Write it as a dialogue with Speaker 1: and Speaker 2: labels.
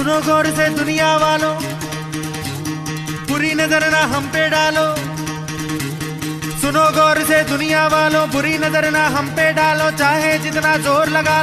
Speaker 1: सुनो गौर से दुनिया वालों, बुरी नजर ना हम पे डालो। सुनो गौर से दुनिया वालों, बुरी नजर ना हम पे डालो। चाहे जितना जोर लगा